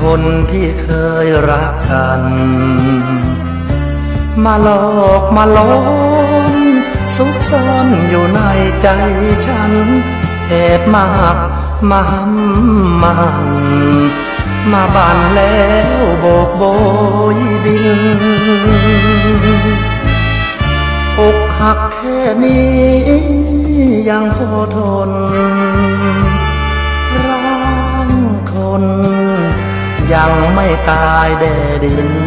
คนที่เคยรักกันมาหลอกมาหลอนซุกซ่อนอยู่ในใจฉันแอบมาหักมาห้ำมันมาบานแล้วโบกโบยบินอกหักแค่นี้ยังพอทนร่างคนยังไม่ตายแดดิน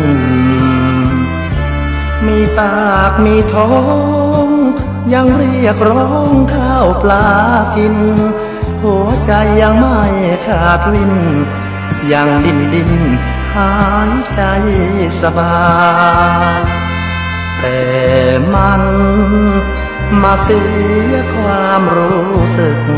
มีปากมีท้องยังเรียกร้องข้าวปลากินหัวใจยังไม่ขาดวินยังดิ้นหายใจสบายแต่มันมาเสียความรู้สึก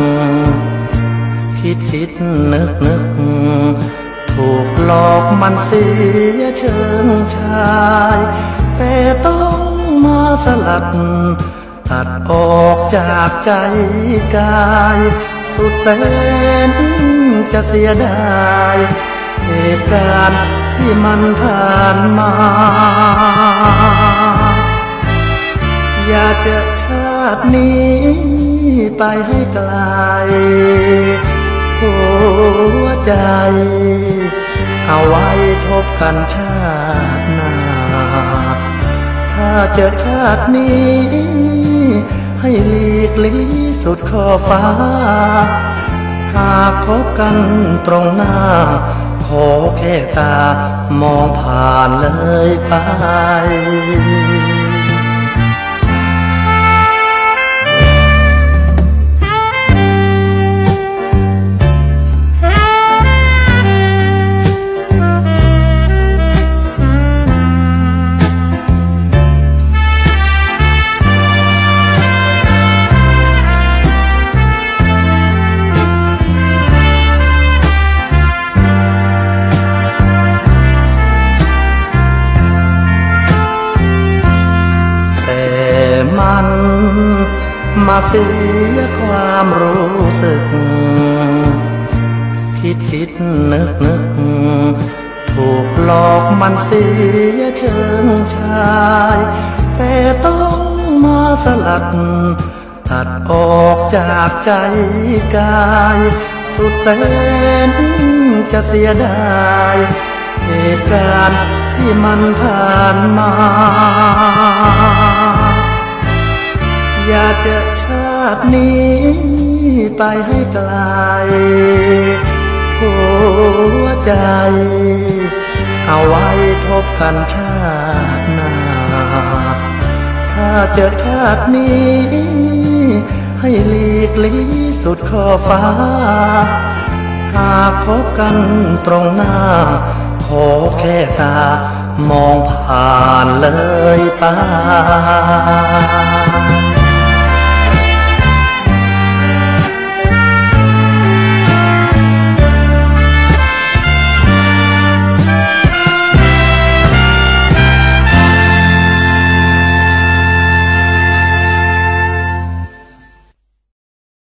คิดนึกถูกหลอกมันเสียเชิงชายแต่ต้องมาสลัดตัดออกจากใจกายสุดแสนจะเสียดายเหตุการณ์ที่มันผ่านมาอยากจะชาตินี้ไปให้ไกลหัวใจเอาไว้พบกันชาติหน้าถ้าเจอชาตินี้ให้หลีกลี่สุดขอบฟ้าหากพบกันตรงหน้าขอแค่ตามองผ่านเลยไปมันมาเสียความรู้สึกคิดนึกถูกหลอกมันเสียเชิงชายแต่ต้องมาสลัดตัดออกจากใจกายสุดแสนจะเสียดายเหตุการณ์ที่มันผ่านมาอยากจะชาตินี้ไปให้ไกลหัวใจเอาไว้พบกันชาติหน้าถ้าเจอชาตินี้ให้หลีกลี่สุดขอบฟ้าหากพบกันตรงหน้าขอแค่ตามองผ่านเลยไป